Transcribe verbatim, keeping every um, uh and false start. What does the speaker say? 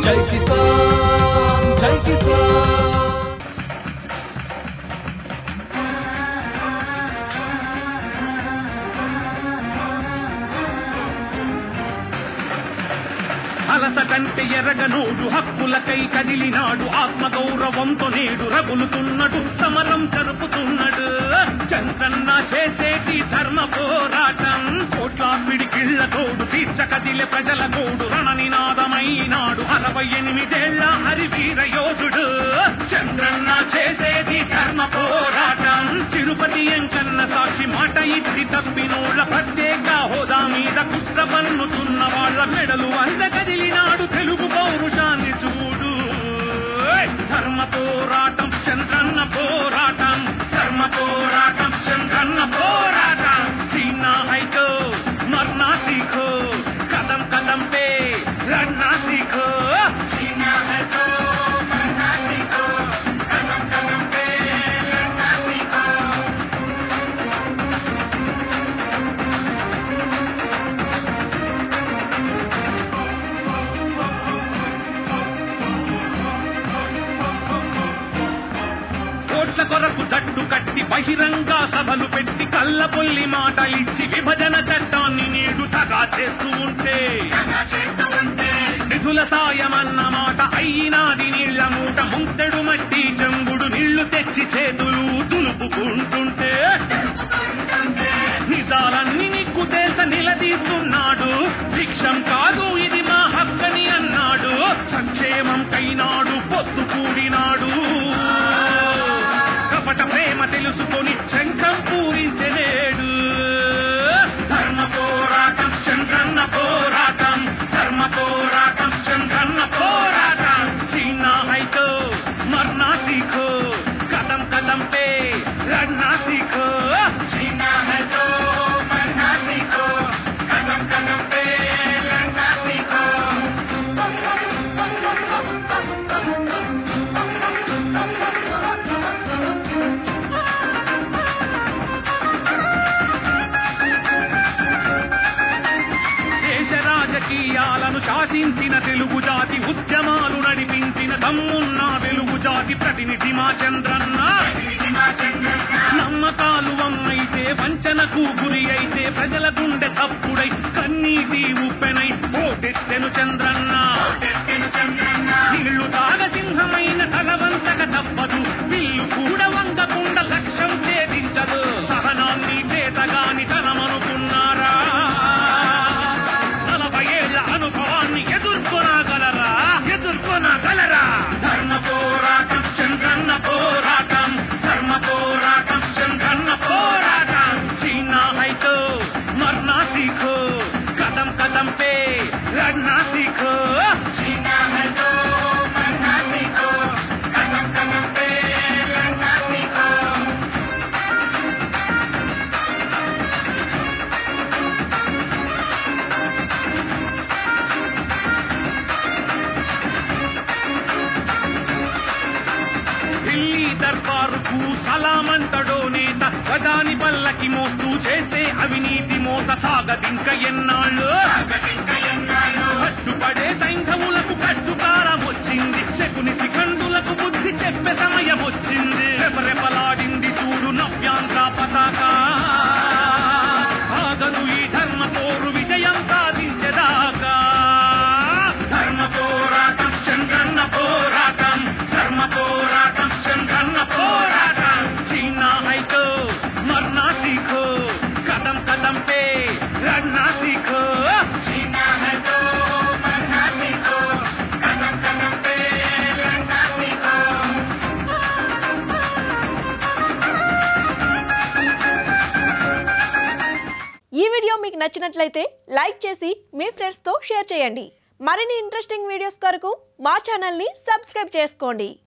జై కిసాన్ జై కిసాన్ అలసటంటే ఎరగనోడు హక్కులకై కదిలినాడు ఆత్మగౌరవంతో నేడు రగులుతున్నాడు సమరం జరుపుతున్నాడు చంద్రన్న చేసేటి ధర్మ పోరాటం కోట్ల పిడికిళ్ల తోడు తీర్చ కదిలే ప్రజల తోడు రణనినాదమైనాడు అరవై ఎనిమిదేళ్ల హరివీర యోధుడు చంద్రన్న చేసేటి ధర్మ పోరాటం తిరుపతి ఎంకన్న సాక్షి మాట ఇచ్చి తప్పినోళ్ల ప్రత్యేక హోదా మీద కుట్ర పన్నుతున్న వాళ్ళ మెడలు అంద కదిలినాడు తెలుగు పౌరుషాన్ని చూడు ధర్మ పోరాటం చంద్రన్న పోరాటం ధర్మ పోరాటం చంద్రన్న పోరాటం చీనా హైతో మర్నా సీఖో కదం కదం పే లడ్నా సీఖో చీనా హైతో మర్నా సీఖో కదం కదం పే లడ్నా సీఖో కొరకు జట్టు కట్టి బహిరంగ సభలు పెట్టి కళ్ళబొల్లి మాటలిచ్చి విభజన చట్టాన్ని నేడు సగా చేస్తూ ఉంటే నిధుల సాయమన్న మాట అయినాది నీళ్ల మూట ముంతెడు మట్టి చెంగుడు నీళ్లు తెచ్చి చేతులు దులుపుకుంటుంటే నిజాలన్నీ నీకు దేశ నిలదీస్తున్నాడు భిక్షం కాదు ఇది మా హక్కని అన్నాడు సంక్షేమం కైనాడు పొత్తు కూడినాడు కపట ప్రేమ తెలుసుకొని శంఖం పూరించలేడు ధర్మ పోరాటం చంద్రన్న పోరాటం ధర్మ పోరాటం చంద్రన్న పోరాటం చీనా హైతో మర్నా సీఖో కదం కదం పే లడ్నా సీఖో చీనా హైతో మర్నా సీఖో కదం కదం పే లడ్నా సీఖో రాజకీయాలను శాసించిన తెలుగు జాతి ఉద్యమాలు నడిపించిన దమ్మున్న తెలుగు జాతి ప్రతినిధి మా చంద్రన్న నమ్మకాలు వమ్మైతే వంచనకు గురి అయితే ప్రజల గుండె తప్పుడై కన్నీటి ఉప్పెనై ఓటెత్తెను చంద్రన్న నీళ్లు తాగ సింహమైన తలవంతక తప్పదు విల్లు కూడా వంగకుండా లక్ష్యం ఛేదించదు సహనాన్ని చేతగాని తనమనుకున్నారా అనుభవాన్ని ఎదుర్కొనగలరా ఎదుర్కొనగలరా ధర్మ పోరాటం చంద్రన్న పోరాటం ధర్మ పోరాటం చంద్రన్న పోరాటం చీనా హైతో మర్నా సీఖో కదం కదం పే లడ్నా సీఖో చీనా హైతో మర్నా సీఖో కదం కదం పే లడ్నా సీఖో దర్బారుకు సలామంతడో నేత గదాని పల్లకి మోస్తూ చేసే అవినీతి మోత సాగదింక ఎన్నాళ్ళు కట్టుపడే సైంధవులకు కట్టుకారం వచ్చింది శకుని శిఖండులకు బుద్ధి చెప్పే సమయం వచ్చింది రెపరెపలాడింది చూడు నవ్యాంక పతాక ఆగను ఈ ధర్మ పోరు విజయం సాధించేదాకా ధర్మ పోరాటం చంద్రన్న పోరాటం ధర్మ పోరాటం చంద్రన్న పోరాటం చీనా హైతో మర్నా సీఖో కదం కదం పే లడ్నా సీఖో చీనా హైతో మర్నా సీఖో కదం కదం పే లడ్నా సీఖో ఈ వీడియో మీకు నచ్చినట్లయితే లైక్ చేసి మీ ఫ్రెండ్స్ తో షేర్ చేయండి. మరిన్ని ఇంట్రెస్టింగ్ వీడియోస్ కొరకు మా ఛానల్ ని సబ్స్క్రైబ్ చేసుకోండి.